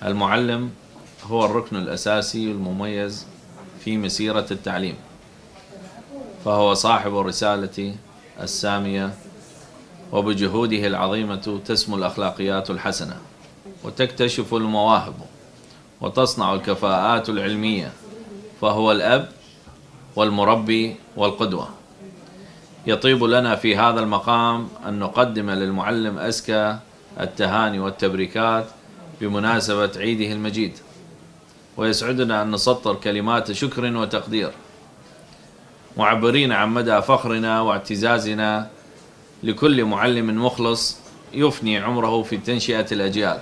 المعلم هو الركن الأساسي المميز في مسيرة التعليم، فهو صاحب الرسالة السامية، وبجهوده العظيمة تسمو الأخلاقيات الحسنة، وتكتشف المواهب، وتصنع الكفاءات العلمية، فهو الأب والمربي والقدوة. يطيب لنا في هذا المقام أن نقدم للمعلم أزكى التهاني والتبريكات بمناسبة عيده المجيد، ويسعدنا أن نسطر كلمات شكر وتقدير معبرين عن مدى فخرنا واعتزازنا لكل معلم مخلص يفني عمره في تنشئة الأجيال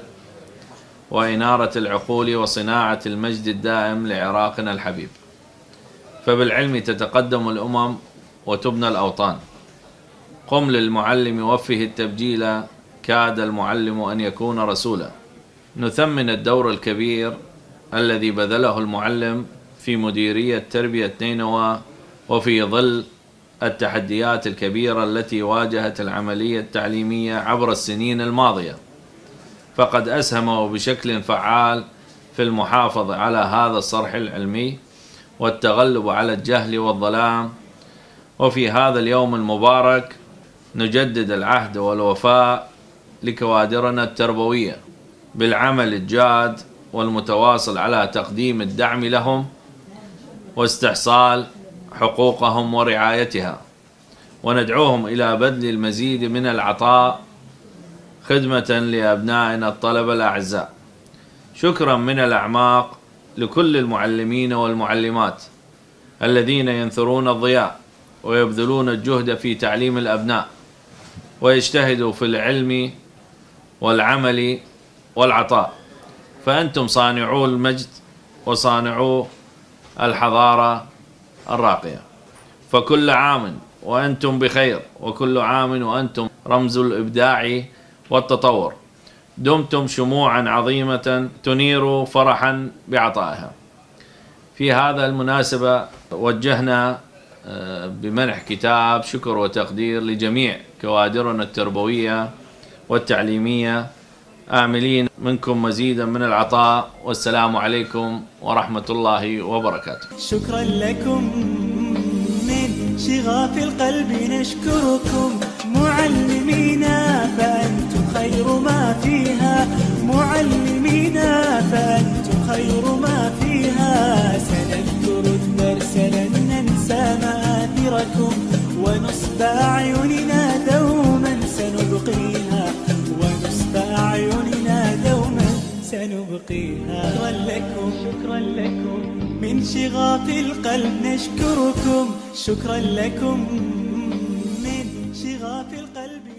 وإنارة العقول وصناعة المجد الدائم لعراقنا الحبيب. فبالعلم تتقدم الأمم وتبنى الأوطان. قم للمعلم وفه التبجيل، كاد المعلم أن يكون رسولا. نثمن الدور الكبير الذي بذله المعلم في مديرية تربية نينوى، وفي ظل التحديات الكبيرة التي واجهت العملية التعليمية عبر السنين الماضية، فقد أسهم بشكل فعال في المحافظة على هذا الصرح العلمي والتغلب على الجهل والظلام. وفي هذا اليوم المبارك نجدد العهد والوفاء لكوادرنا التربوية بالعمل الجاد والمتواصل على تقديم الدعم لهم واستحصال حقوقهم ورعايتها، وندعوهم إلى بذل المزيد من العطاء خدمة لأبنائنا الطلبة الأعزاء. شكرا من الأعماق لكل المعلمين والمعلمات الذين ينثرون الضياء ويبذلون الجهد في تعليم الأبناء، ويجتهدوا في العلم والعمل والعطاء، فأنتم صانعو المجد وصانعو الحضارة الراقية. فكل عام وأنتم بخير، وكل عام وأنتم رمز الإبداع والتطور. دمتم شموعا عظيمة تنير فرحا بعطائها. في هذا المناسبة وجهنا بمنح كتاب شكر وتقدير لجميع كوادرنا التربوية والتعليمية، آملين منكم مزيدا من العطاء. والسلام عليكم ورحمة الله وبركاته. شكرا لكم من شغاف القلب، نشكركم معلمينا فأنتم خير ما فيها، معلمينا فأنتم خير ما فيها. سنذكر الدرس لن ننسى مآثركم، ونصب أعيننا دوما سنبقيها، ونصب أعيننا دوما سنبقيها. شكرا لكم من شغاف القلب، نشكركم. شكرا لكم من شغاف القلب.